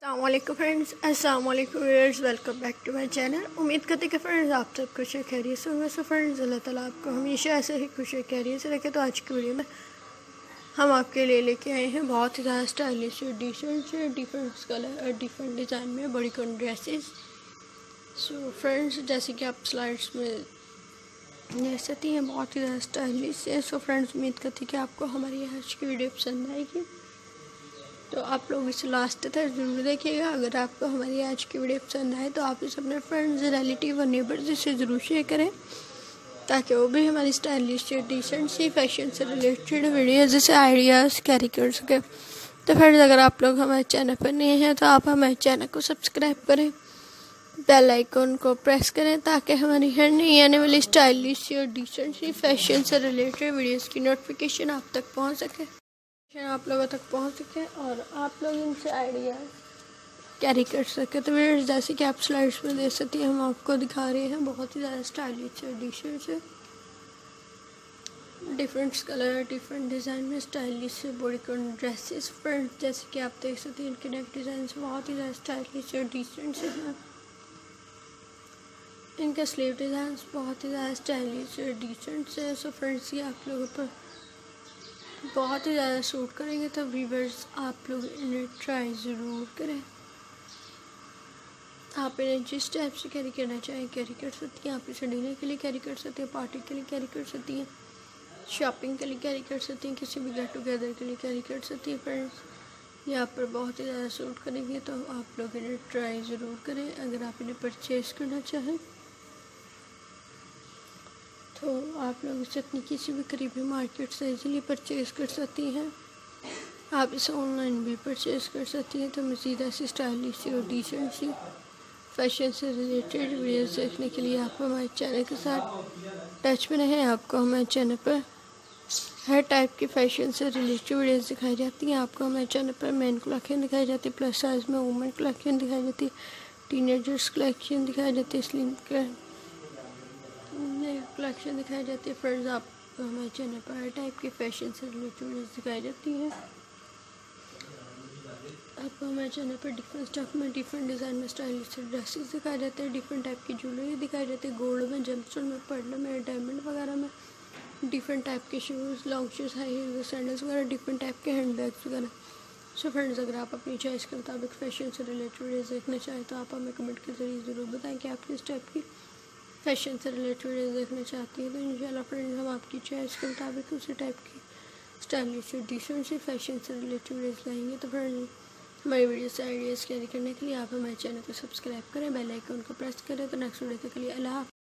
अस्सलामुअलैकुम फ्रेंड्स, अस्सलामुअलैकुम viewers, welcome back to my channel. उम्मीद करते हैं कि फ्रेंड्स आप सब खुश खैरियत से होंगे। सो फ्रेंड्स, अल्लाह ताला आपको हमेशा ऐसे ही खुश खैरियत से रखे। तो आज की वीडियो में हम आपके लिए लेके आए हैं बहुत ही ज़्यादा स्टाइलिश और डिफरेंट कलर और डिफरेंट डिज़ाइन में बड़ी कौन ड्रेसेस। सो फ्रेंड्स, जैसे कि आप स्लाइड्स में देख सकती हैं, बहुत ही ज़्यादा स्टाइलिश है। सो फ्रेंड्स, उम्मीद करती हैं कि आपको हमारी आज की वीडियो पसंद आएगी, तो आप लोग इसे लास्ट तक ज़रूर देखिएगा। अगर आपको हमारी आज की वीडियो पसंद आए तो आप इसे अपने फ्रेंड्स, रिलेटिव और नेबर्स से ज़रूर शेयर करें, ताकि वो भी हमारी स्टाइलिश डिसेंट सी फैशन से रिलेटेड वीडियो जैसे आइडियाज़ कैरी कर सके। तो फ्रेंड्स, अगर आप लोग हमारे चैनल पर नए हैं तो आप हमारे चैनल को सब्सक्राइब करें, बेल आइकन को प्रेस करें, ताकि हमारी हर नई आने वाली स्टाइलिश और डिसेंट सी फैशन से रिलेटेड वीडियोज़ की नोटिफिकेशन आप तक पहुँच सके, आप लोगों तक पहुंच सके और आप लोग इनसे आइडिया कैरी कर सके। तो वीडियो जैसे कि आप स्लाइड्स में देख सकती हैं, हम आपको दिखा रहे हैं बहुत ही ज़्यादा स्टाइलिश एडिशन से डिफरेंट कलर डिफरेंट डिज़ाइन में स्टाइलिश बॉडीकॉन ड्रेसेस। फ्रेंड्स, जैसे कि आप देख सकते हैं, इनके नेक डिज़ाइन बहुत ही ज़्यादा स्टाइलिश और डिसेंट से हैं। इनका स्लीव डिज़ाइन बहुत ही ज़्यादा स्टाइलिश और डिसेंट से। सो फ्रेंड्स, ये आप लोगों पर बहुत ही ज़्यादा सूट करेंगे, तो व्यूअर्स आप लोग इन्हें ट्राई ज़रूर करें। आप इन्हें जिस टाइप से कैरी करना चाहें कैरी कर सकती हैं। आप इसे डिनर के लिए कैरी कर सकती हैं, पार्टी के लिए कैरी कर सकती हैं, शॉपिंग के लिए कैरी कर सकती हैं, किसी भी गेट टुगेदर के लिए कैरी कर सकती हैं। फ्रेंड्स, यहाँ पर बहुत ही ज़्यादा सूट करेंगे, तो आप लोग इन्हें ट्राई ज़रूर करें। अगर आप इन्हें परचेज़ करना चाहें तो आप लोग इसे अपनी किसी भी करीबी मार्केट से इजीली परचेज़ कर सकती हैं। आप इसे ऑनलाइन भी परचेज़ कर सकती हैं। तो मज़ीद ऐसी स्टाइलिश और डिसेंट सी फैशन से रिलेटेड वीडियोस देखने के लिए आप हमारे चैनल के साथ टच में रहें। आपको हमारे चैनल पर हर टाइप की फ़ैशन से रिलेटेड वीडियोस दिखाई जाती हैं। आपको हमारे चैनल पर मेन कलेक्शन दिखाई जाती है, प्लस साइज़ में वुमेन कलेक्शन दिखाई जाती है, टीनेजर्स कलेक्शन दिखाई जाती है, स्लिम कलेक्शन दिखाई जाती है। फ्रेंड्स, आपको हमारे चैनल पर हर टाइप की फैशन से रिलेटेड वीडियोस दिखाई जाती हैं। आपको हमारे चैनल पर डिफरेंट स्टफ में डिफरेंट डिज़ाइन में स्टाइलिश ड्रेसेस दिखाए जाते हैं, डिफरेंट टाइप की ज्वेलरी दिखाई जाती है, गोल्ड में, जेमस्टोन में, पर्ल में, डायमंड वगैरह में, डिफरेंट टाइप के shoes, long shoes, high heels, sandals वगैरह, डिफरेंट टाइप के हैंड बैग्स वगैरह। सो फ्रेंड्स, अगर आप अपनी चॉइस के मुताबिक फैशन से रिलेटेड वीडियोस देखना चाहें तो आप हमें कमेंट के जरिए ज़रूर बताएं कि आप किस टाइप की फैशन से रिलेटेड वीडियोस देखना चाहती हैं। तो इंशाल्लाह फ्रेंड्स, हम आपकी चॉइस के मुताबिक उसी टाइप की स्टाइलिश और डिसेंट सी फैशन से रिलेटेड वीडियोस लाएंगे। तो फ्रेंड्स, हमारी वीडियो से आइडियाज़ कैरी करने के लिए आप हमारे चैनल को सब्सक्राइब करें, बेल आइकन को प्रेस करें। तो नेक्स्ट वीडियो तक के लिए अल्लाह।